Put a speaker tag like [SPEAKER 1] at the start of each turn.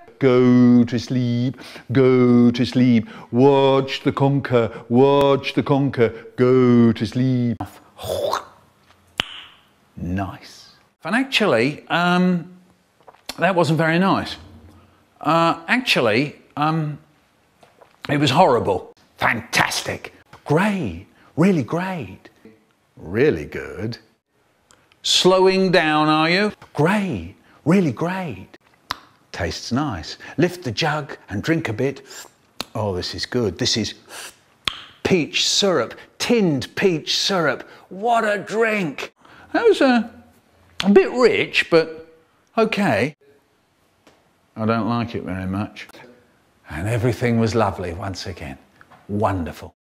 [SPEAKER 1] go to sleep, go to sleep. Watch the conker, go to sleep. Nice. And actually, that wasn't very nice. It was horrible. Fantastic. Great. Really great. Really good. Slowing down, are you? Great. Really great. Tastes nice. Lift the jug and drink a bit. Oh, this is good. This is peach syrup, tinned peach syrup. What a drink. That was a bit rich, but okay. I don't like it very much. And everything was lovely once again. Wonderful.